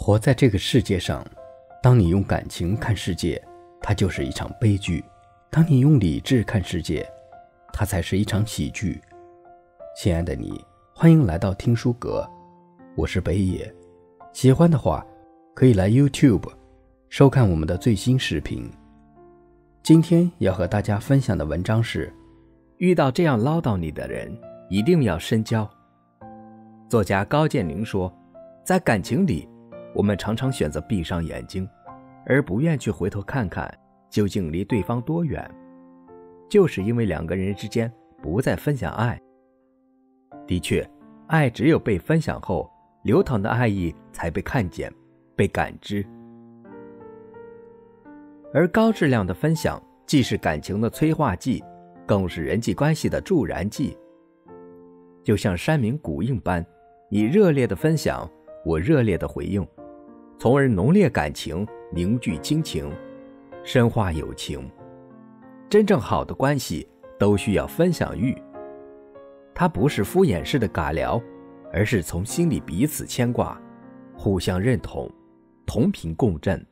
活在这个世界上，当你用感情看世界，它就是一场悲剧；当你用理智看世界，它才是一场喜剧。亲爱的你，欢迎来到听书阁，我是北野。喜欢的话，可以来 YouTube 收看我们的最新视频。今天要和大家分享的文章是：遇到这样唠叨你的人，一定要深交。作家高建宁说，在感情里，我们常常选择闭上眼睛，而不愿去回头看看究竟离对方多远，就是因为两个人之间不再分享爱。的确，爱只有被分享后，流淌的爱意才被看见，被感知。而高质量的分享既是感情的催化剂，更是人际关系的助燃剂。就像山明谷应般，你热烈的分享，我热烈的回应，从而浓烈感情，凝聚亲情，深化友情。真正好的关系都需要分享欲，它不是敷衍式的尬聊，而是从心里彼此牵挂，互相认同，同频共振。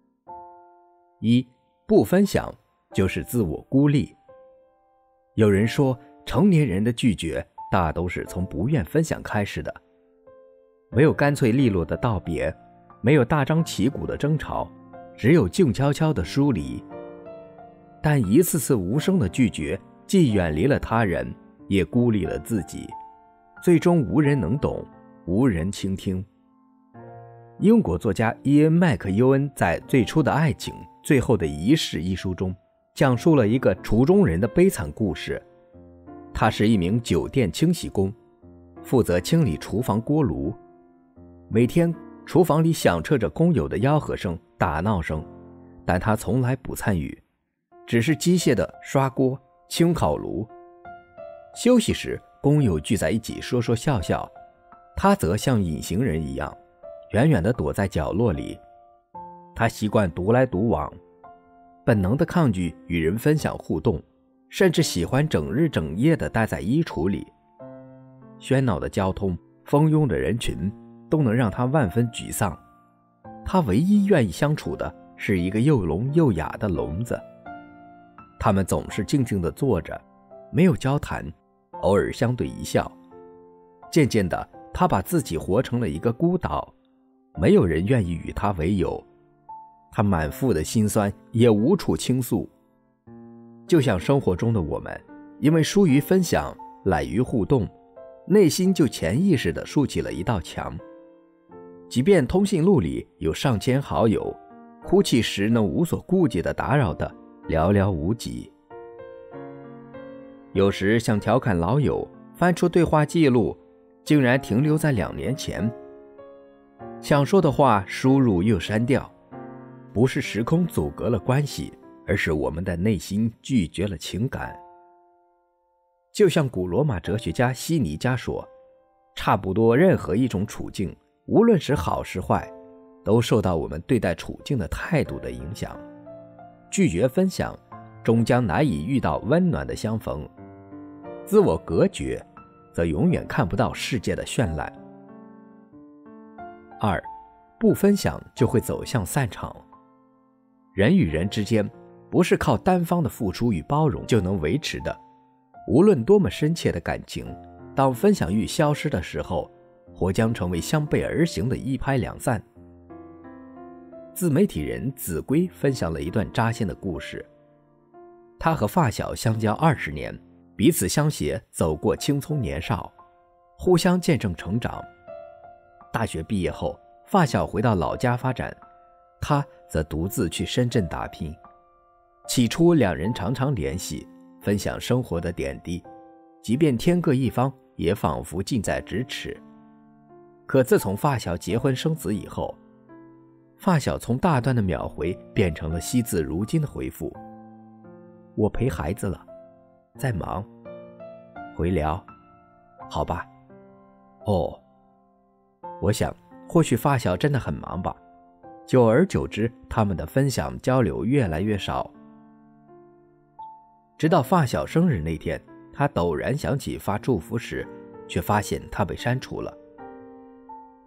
不分享就是自我孤立。有人说，成年人的拒绝大都是从不愿分享开始的。没有干脆利落的道别，没有大张旗鼓的争吵，只有静悄悄的疏离。但一次次无声的拒绝，既远离了他人，也孤立了自己，最终无人能懂，无人倾听。英国作家伊恩·麦克尤恩在《最初的爱情，最后的仪式》一书中，讲述了一个厨中人的悲惨故事。他是一名酒店清洗工，负责清理厨房锅炉。每天厨房里响彻着工友的吆喝声、打闹声，但他从来不参与，只是机械地刷锅、清烤炉。休息时，工友聚在一起说说笑笑，他则像隐形人一样，远远地躲在角落里。他习惯独来独往，本能地抗拒与人分享互动，甚至喜欢整日整夜地待在衣橱里。喧闹的交通、蜂拥的人群都能让他万分沮丧。他唯一愿意相处的是一个又聋又哑的聋子。他们总是静静地坐着，没有交谈，偶尔相对一笑。渐渐的，他把自己活成了一个孤岛，没有人愿意与他为友。他满腹的心酸也无处倾诉。就像生活中的我们，因为疏于分享，懒于互动，内心就潜意识地竖起了一道墙。即便通讯录里有上千好友，哭泣时能无所顾忌地打扰的寥寥无几。有时想调侃老友，翻出对话记录，竟然停留在2年前。想说的话输入又删掉，不是时空阻隔了关系，而是我们的内心拒绝了情感。就像古罗马哲学家西尼加说，差不多任何一种处境，无论是好是坏，都受到我们对待处境的态度的影响。拒绝分享，终将难以遇到温暖的相逢；自我隔绝，则永远看不到世界的绚烂。不分享就会走向散场。人与人之间，不是靠单方的付出与包容就能维持的。无论多么深切的感情，当分享欲消失的时候，或将成为相背而行的一拍两散。自媒体人子规分享了一段扎心的故事。他和发小相交20年，彼此相携走过青葱年少，互相见证成长。大学毕业后，发小回到老家发展，他则独自去深圳打拼。起初两人常常联系，分享生活的点滴，即便天各一方，也仿佛近在咫尺。可自从发小结婚生子以后，发小从大段的秒回变成了惜字如金的回复：我陪孩子了，在忙，回聊，好吧。哦，我想或许发小真的很忙吧。久而久之，他们的分享交流越来越少。直到发小生日那天，他陡然想起发祝福时，却发现他被删除了。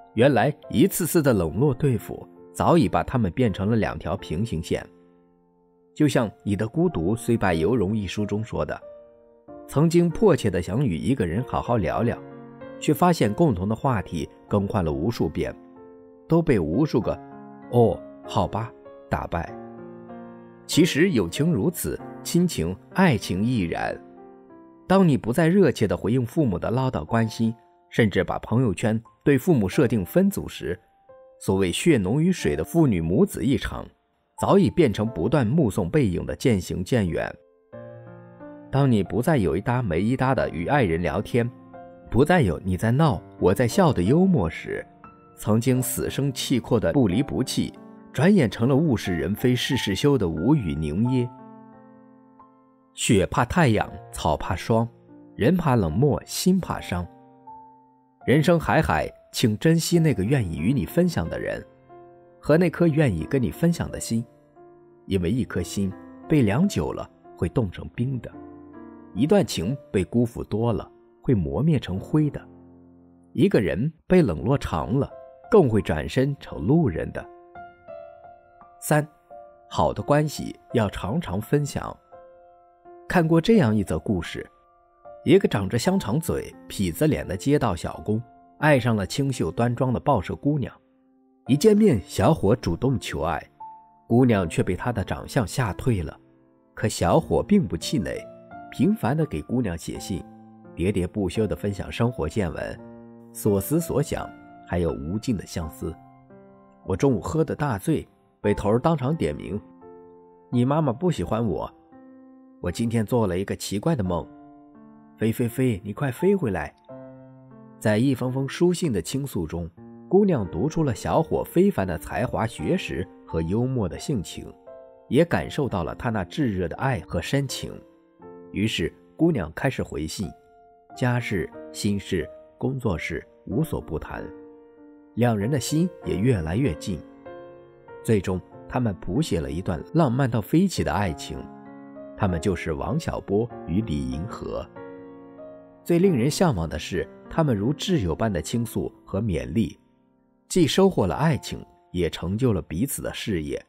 原来一次次的冷落对付，早已把他们变成了2条平行线。就像《你的孤独虽败犹荣》一书中说的，曾经迫切地想与一个人好好聊聊，却发现共同的话题更换了无数遍，都被无数个哦好吧打败。其实友情如此，亲情爱情亦然。当你不再热切地回应父母的唠叨关心，甚至把朋友圈对父母设定分组时，所谓血浓于水的父女母子一场，早已变成不断目送背影的渐行渐远。当你不再有一搭没一搭的与爱人聊天，不再有你在闹我在笑的幽默时，曾经死生契阔的不离不弃，转眼成了物是人非事事休的无语凝噎。雪怕太阳，草怕霜，人怕冷漠，心怕伤。人生海海，请珍惜那个愿意与你分享的人，和那颗愿意跟你分享的心。因为一颗心被凉久了会冻成冰的，一段情被辜负多了会磨灭成灰的，一个人被冷落长了更会转身成路人的。3. 好的关系要常常分享。看过这样一则故事，一个长着香肠嘴痞子脸的街道小工爱上了清秀端庄的报社姑娘。一见面，小伙主动求爱，姑娘却被他的长相吓退了。可小伙并不气馁，频繁地给姑娘写信，喋喋不休地分享生活见闻，所思所想，还有无尽的相思。我中午喝得大醉，被头当场点名，你妈妈不喜欢我。我今天做了一个奇怪的梦，飞，你快飞回来。在一封封书信的倾诉中，姑娘读出了小伙非凡的才华、学识和幽默的性情，也感受到了他那炙热的爱和深情。于是姑娘开始回信，家事、心事、工作事无所不谈，两人的心也越来越近。最终他们谱写了一段浪漫到飞起的爱情，他们就是王小波与李银河。最令人向往的是，他们如挚友般的倾诉和勉励，既收获了爱情，也成就了彼此的事业。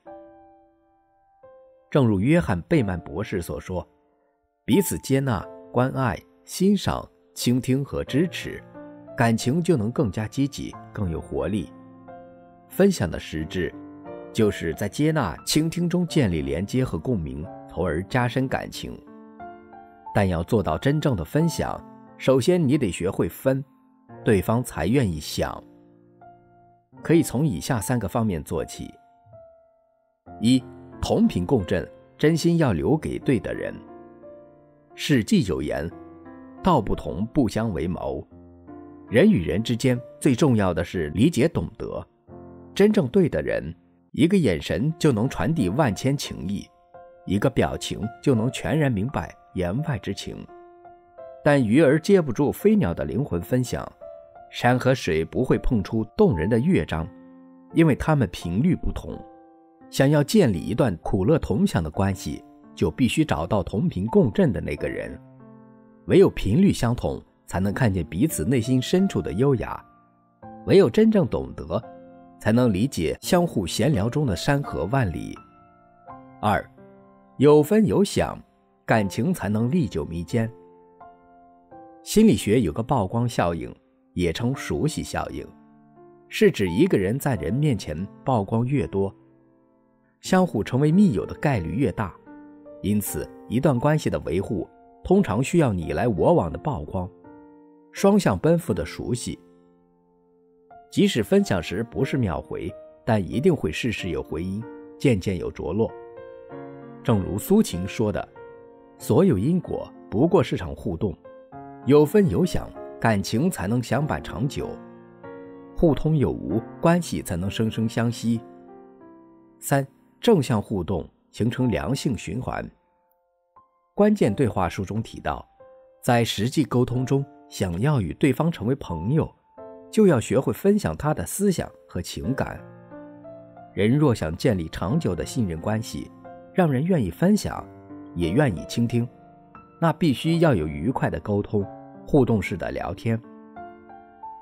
正如约翰·贝曼博士所说，彼此接纳、关爱、欣赏、倾听和支持，感情就能更加积极，更有活力。分享的实质，就是在接纳、倾听中建立连接和共鸣，从而加深感情。但要做到真正的分享，首先你得学会分，对方才愿意想。可以从以下3个方面做起。1. 同频共振，真心要留给对的人。史记有言，道不同不相为谋。人与人之间最重要的是理解懂得，真正对的人，一个眼神就能传递万千情意，一个表情就能全然明白言外之情。但鱼儿接不住飞鸟的灵魂分享，山和水不会碰出动人的乐章，因为它们频率不同。想要建立一段苦乐同享的关系，就必须找到同频共振的那个人。唯有频率相同，才能看见彼此内心深处的优雅；唯有真正懂得，才能理解相互闲聊中的山河万里。2. 有分有享，感情才能历久弥坚。心理学有个曝光效应，也称熟悉效应，是指一个人在人面前曝光越多，相互成为密友的概率越大。因此一段关系的维护，通常需要你来我往的曝光，双向奔赴的熟悉。即使分享时不是秒回，但一定会事事有回音，渐渐有着落。正如苏秦说的，所有因果不过是场互动，有分有享，感情才能相伴长久；互通有无，关系才能生生相惜。3. 正向互动，形成良性循环。关键对话书中提到，在实际沟通中，想要与对方成为朋友，就要学会分享他的思想和情感。人若想建立长久的信任关系，让人愿意分享，也愿意倾听，那必须要有愉快的沟通，互动式的聊天。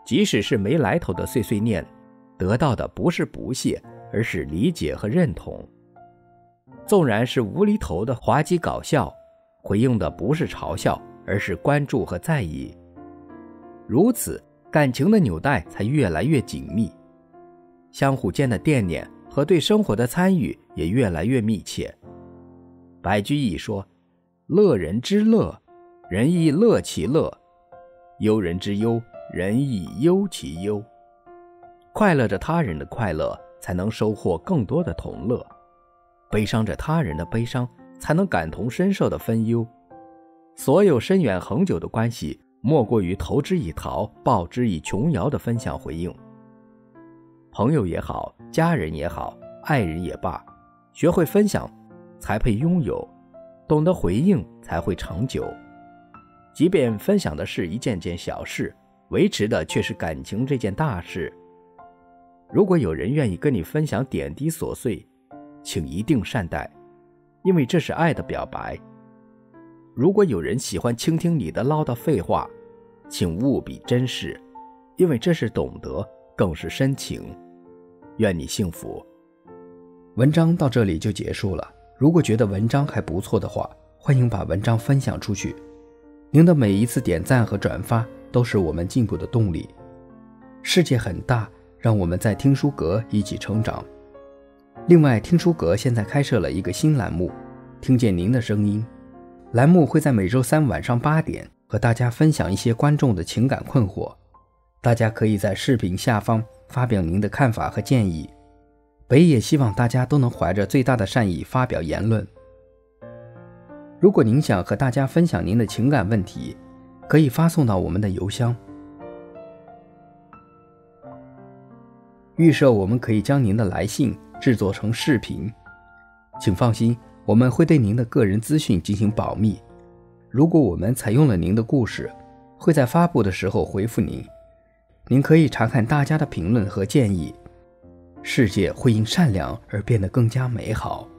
即使是没来头的碎碎念，得到的不是不屑，而是理解和认同。纵然是无厘头的滑稽搞笑，回应的不是嘲笑，而是关注和在意。如此，感情的纽带才越来越紧密，相互间的惦念和对生活的参与也越来越密切。白居易说：乐人之乐，人亦乐其乐；忧人之忧，人亦忧其忧。快乐着他人的快乐，才能收获更多的同乐；悲伤着他人的悲伤，才能感同身受的分忧。所有深远恒久的关系，莫过于投之以桃，报之以琼瑶的分享回应。朋友也好，家人也好，爱人也罢，学会分享才配拥有，懂得回应才会长久。即便分享的是一件件小事，维持的却是感情这件大事。如果有人愿意跟你分享点滴琐碎，请一定善待，因为这是爱的表白。如果有人喜欢倾听你的唠叨废话，请务必珍视，因为这是懂得，更是深情。愿你幸福。 文章到这里就结束了，如果觉得文章还不错的话，欢迎把文章分享出去。您的每一次点赞和转发都是我们进步的动力。世界很大，让我们在听书阁一起成长。另外，听书阁现在开设了一个新栏目，听见您的声音。栏目会在每周三晚上8点和大家分享一些观众的情感困惑，大家可以在视频下方发表您的看法和建议。北也希望大家都能怀着最大的善意发表言论。如果您想和大家分享您的情感问题，可以发送到我们的邮箱。预设我们可以将您的来信制作成视频，请放心，我们会对您的个人资讯进行保密。如果我们采用了您的故事，会在发布的时候回复您。您可以查看大家的评论和建议，世界会因善良而变得更加美好。